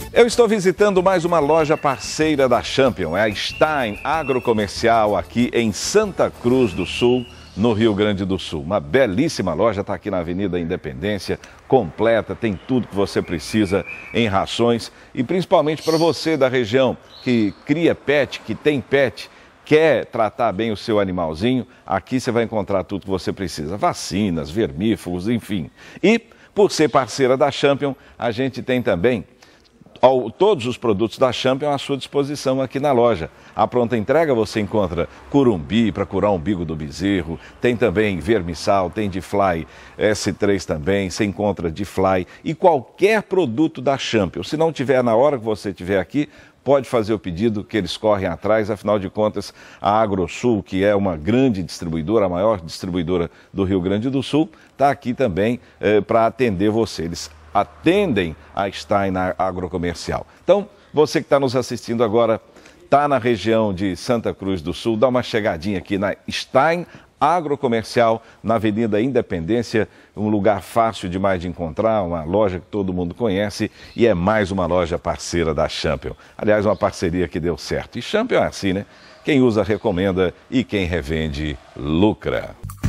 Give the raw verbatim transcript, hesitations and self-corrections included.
Eu estou visitando mais uma loja parceira da Champion, é a Stein Agrocomercial aqui em Santa Cruz do Sul, no Rio Grande do Sul. Uma belíssima loja, está aqui na Avenida Independência, completa, tem tudo que você precisa em rações e principalmente para você da região que cria pet, que tem pet, quer tratar bem o seu animalzinho, aqui você vai encontrar tudo que você precisa, vacinas, vermífugos, enfim. E por ser parceira da Champion, a gente tem também todos os produtos da Champion à sua disposição aqui na loja. A pronta entrega você encontra curumbi para curar o umbigo do bezerro, tem também vermissal, tem Difly S três também, você encontra Difly e qualquer produto da Champion. Se não tiver na hora que você estiver aqui, pode fazer o pedido que eles correm atrás, afinal de contas a AgroSul, que é uma grande distribuidora, a maior distribuidora do Rio Grande do Sul, está aqui também eh, para atender você. Eles atendem a Stein Agrocomercial. Então, você que está nos assistindo agora, está na região de Santa Cruz do Sul, dá uma chegadinha aqui na Stein Agrocomercial, na Avenida Independência, um lugar fácil demais de encontrar, uma loja que todo mundo conhece e é mais uma loja parceira da Champion. Aliás, uma parceria que deu certo. E Champion é assim, né? Quem usa recomenda e quem revende lucra.